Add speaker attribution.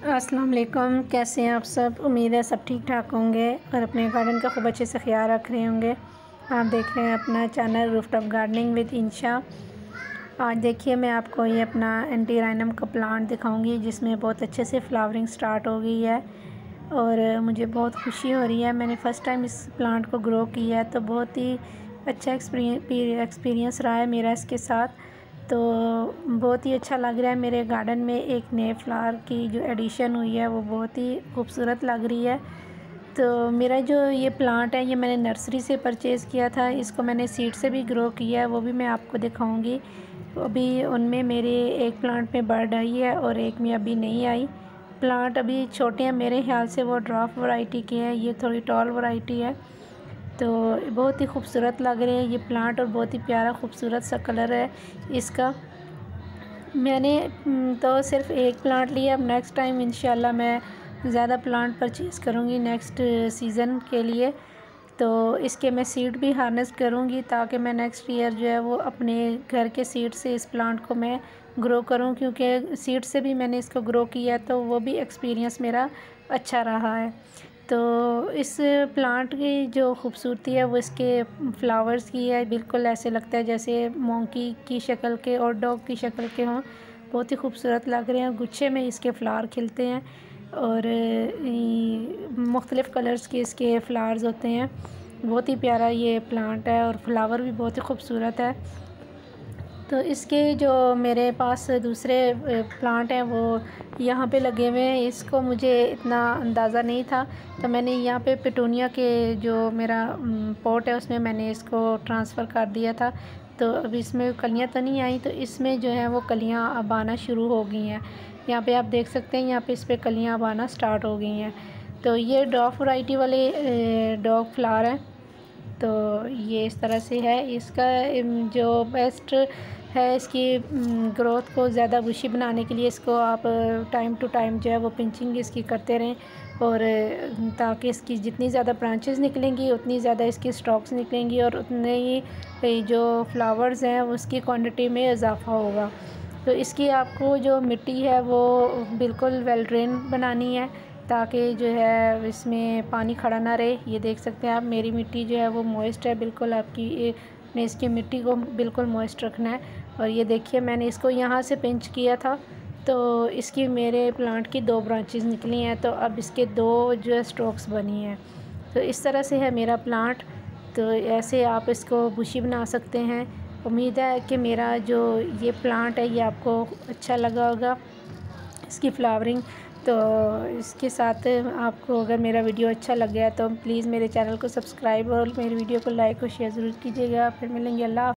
Speaker 1: अस्सलाम वालेकुम, कैसे हैं आप सब। उम्मीद है सब ठीक ठाक होंगे और अपने गार्डन का खूब अच्छे से ख्याल रख रहे होंगे। आप देख रहे हैं अपना channel rooftop gardening with Insha. आज देखिए मैं आपको ये अपना एंटीराइनम का प्लांट दिखाऊंगी जिसमें बहुत अच्छे से फ्लावरिंग स्टार्ट हो गई है और मुझे बहुत खुशी हो रही है। मैंने फ़र्स्ट टाइम इस प्लांट को ग्रो किया है तो बहुत ही अच्छा एक्सपीरियंस रहा है मेरा इसके साथ। तो बहुत ही अच्छा लग रहा है। मेरे गार्डन में एक नए फ्लावर की जो एडिशन हुई है वो बहुत ही खूबसूरत लग रही है। तो मेरा जो ये प्लांट है ये मैंने नर्सरी से परचेज़ किया था। इसको मैंने सीड से भी ग्रो किया है, वो भी मैं आपको दिखाऊंगी। अभी उनमें मेरे एक प्लांट में बर्ड आई है और एक में अभी नहीं आई। प्लांट अभी छोटे हैं, मेरे ख्याल से वो ड्राफ्ट वैरायटी के हैं, ये थोड़ी टॉल वैरायटी है। तो बहुत ही खूबसूरत लग रहे हैं ये प्लांट और बहुत ही प्यारा खूबसूरत सा कलर है इसका। मैंने तो सिर्फ़ एक प्लांट लिया। अब नेक्स्ट टाइम इंशाल्लाह मैं ज़्यादा प्लांट परचेज़ करूँगी नेक्स्ट सीज़न के लिए। तो इसके मैं सीड भी हार्नेस करूँगी ताकि मैं नेक्स्ट ईयर जो है वो अपने घर के सीड से इस प्लांट को मैं ग्रो करूँ, क्योंकि सीड से भी मैंने इसको ग्रो किया तो वो भी एक्सपीरियंस मेरा अच्छा रहा है। तो इस प्लांट की जो खूबसूरती है वो इसके फ्लावर्स की है। बिल्कुल ऐसे लगता है जैसे मोंकी की शक्ल के और डॉग की शक्ल के हों। बहुत ही खूबसूरत लग रहे हैं। गुच्छे में इसके फ्लावर खिलते हैं और मुख्तलिफ़ कलर्स के इसके फ्लावर्स होते हैं। बहुत ही प्यारा ये प्लांट है और फ्लावर भी बहुत ही खूबसूरत है। तो इसके जो मेरे पास दूसरे प्लांट हैं वो यहाँ पे लगे हुए हैं। इसको मुझे इतना अंदाज़ा नहीं था तो मैंने यहाँ पे पिटूनिया के जो मेरा पॉट है उसमें मैंने इसको ट्रांसफ़र कर दिया था। तो अब इसमें कलियाँ तो नहीं आई, तो इसमें जो है वो कलियाँ अब आना शुरू हो गई हैं। यहाँ पे आप देख सकते हैं, यहाँ पे इस पर कलियाँ अब आना स्टार्ट हो गई हैं। तो ये डॉग वैरायटी वाले डॉग फ्लावर हैं। तो ये इस तरह से है। इसका जो बेस्ट है इसकी ग्रोथ को ज़्यादा बुशी बनाने के लिए इसको आप टाइम टू टाइम जो है वो पिंचिंग इसकी करते रहें और ताकि इसकी जितनी ज़्यादा ब्रांचेस निकलेंगी उतनी ज़्यादा इसकी स्टॉक्स निकलेंगी और उतने ही जो फ्लावर्स हैं उसकी क्वांटिटी में इजाफा होगा। तो इसकी आपको जो मिट्टी है वो बिल्कुल वेल ड्रेन बनानी है ताकि जो है इसमें पानी खड़ा ना रहे। ये देख सकते हैं आप, मेरी मिट्टी जो है वो मॉइस्ट है बिल्कुल। आपकी ने इसकी मिट्टी को बिल्कुल मॉइस्ट रखना है। और ये देखिए मैंने इसको यहाँ से पिंच किया था तो इसकी मेरे प्लांट की 2 ब्रांचेस निकली हैं। तो अब इसके 2 जो है स्टॉक्स बनी हैं। तो इस तरह से है मेरा प्लांट। तो ऐसे आप इसको बुशी बना सकते हैं। उम्मीद है कि मेरा जो ये प्लांट है ये आपको अच्छा लगा होगा, इसकी फ्लावरिंग। तो इसके साथ आपको अगर मेरा वीडियो अच्छा लग गया तो प्लीज़ मेरे चैनल को सब्सक्राइब और मेरी वीडियो को लाइक और शेयर ज़रूर कीजिएगा। फिर मिलेंगे। अल्लाह।